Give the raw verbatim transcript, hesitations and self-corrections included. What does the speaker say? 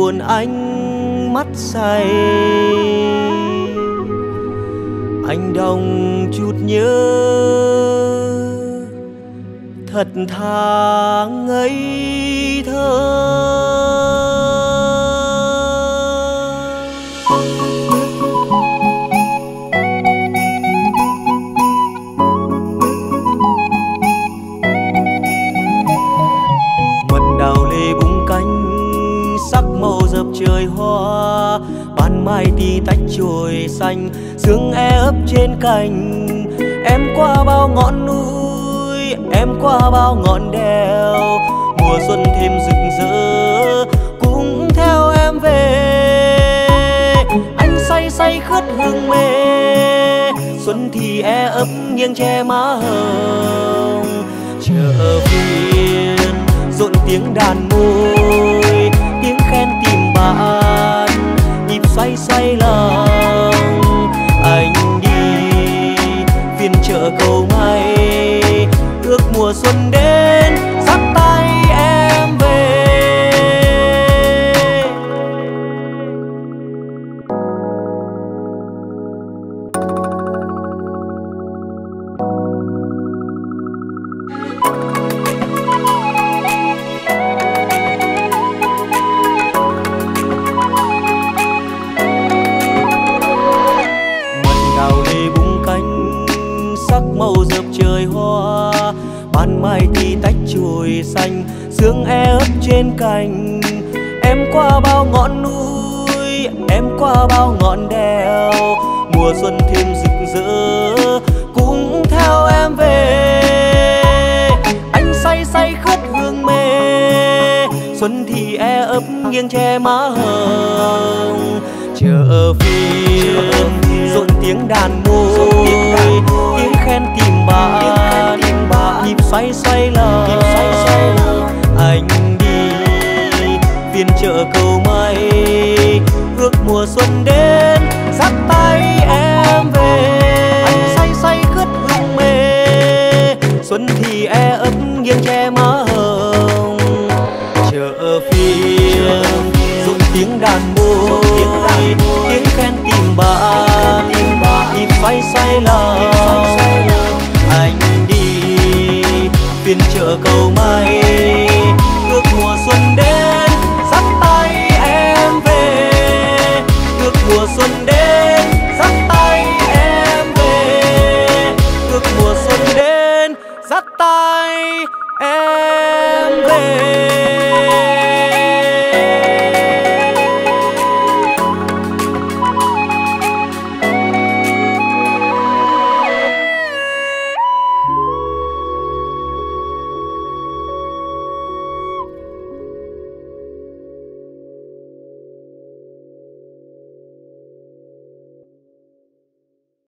buồn anh mắt say. Anh đong chút nhớ thật thà ngây thơ. Màu dập trời hoa, ban mai đi tách chồi xanh, sương e ấp trên cành. Em qua bao ngọn núi, em qua bao ngọn đèo, mùa xuân thêm rực rỡ cũng theo em về. Anh say say khướt hương mê, xuân thì e ấp nghiêng che má hồng. Chợ phiên rộn tiếng đàn môi, tiếng khen tìm bạn, nhịp xoay xoay lòng. Anh đi phiên chợ cầu may, ước mùa xuân đến dắt tay em về. Màu dập trời hoa, ban mai thì tách chồi xanh, sương e ấp trên cành. Em qua bao ngọn núi, em qua bao ngọn đèo, mùa xuân thêm rực rỡ cũng theo em về. Anh say say khướt hương mê, xuân thì e ấp nghiêng che má hồng. Chợ phiên rộn tiếng đàn môi, tiếng khen tìm bạn, nhịp xoay xoay lòng. Anh đi phiên chợ cầu may, ước mùa xuân đến dắt tay em về. Anh say say khướt hương mê, xuân thì e ấp nghiêng che má hồng. Chợ phiên rộn tiếng đàn môi,